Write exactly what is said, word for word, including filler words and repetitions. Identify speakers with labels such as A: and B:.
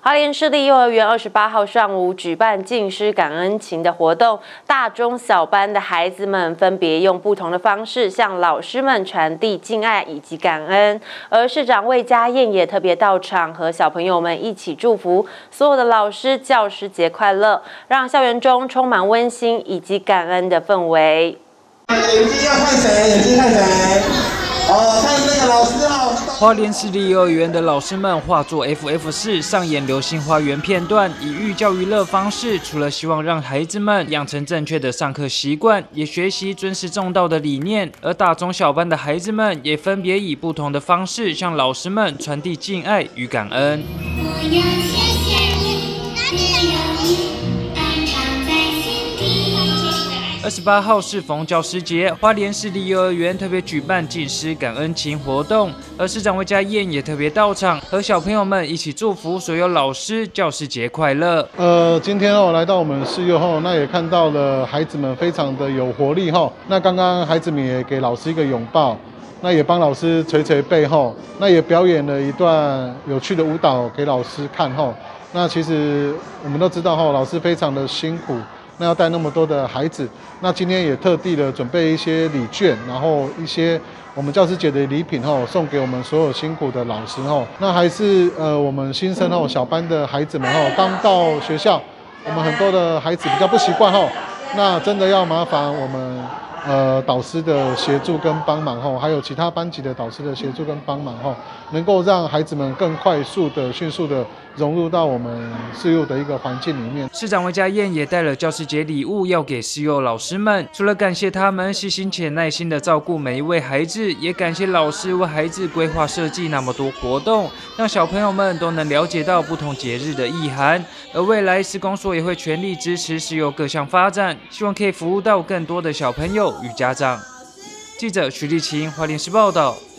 A: 花莲市立幼儿园二十八号上午举办敬师感恩琴的活动，大中小班的孩子们分别用不同的方式向老师们传递敬爱以及感恩。而市长魏家燕也特别到场，和小朋友们一起祝福所有的老师教师节快乐，让校园中充满温馨以及感恩的氛围。
B: 眼睛要看谁？眼睛看谁？哦，看那个老师哦。
C: 花莲市立幼儿园的老师们化作 F F 四上演《流星花园》片段，以寓教于乐方式，除了希望让孩子们养成正确的上课习惯，也学习尊师重道的理念。而大中小班的孩子们也分别以不同的方式向老师们传递敬爱与感恩。
D: 我要谢谢你，只有你安常在心底。
C: 二十八号适逢教师节，花莲市立幼儿园特别举办敬师感恩琴活动，而市长魏家燕也特别到场，和小朋友们一起祝福所有老师教师节快乐。
E: 呃，今天哦来到我们市幼后，那也看到了孩子们非常的有活力哈。那刚刚孩子们也给老师一个拥抱，那也帮老师捶捶背后，那也表演了一段有趣的舞蹈给老师看后。那其实我们都知道哈，老师非常的辛苦。那要带那么多的孩子，那今天也特地的准备一些礼券，然后一些我们教师节的礼品吼，送给我们所有辛苦的老师吼。那还是呃我们新生吼小班的孩子们吼，刚到学校，我们很多的孩子比较不习惯吼，那真的要麻烦我们呃导师的协助跟帮忙吼，还有其他班级的导师的协助跟帮忙吼，能够让孩子们更快速的、迅速的融入到我们市幼的一个环境里面。
C: 市长魏家燕也带了教师节礼物要给市幼老师们，除了感谢他们细心且耐心的照顾每一位孩子，也感谢老师为孩子规划设计那么多活动，让小朋友们都能了解到不同节日的意涵。而未来市公所也会全力支持市幼各项发展，希望可以服务到更多的小朋友与家长。记者徐立琴，花莲市报道。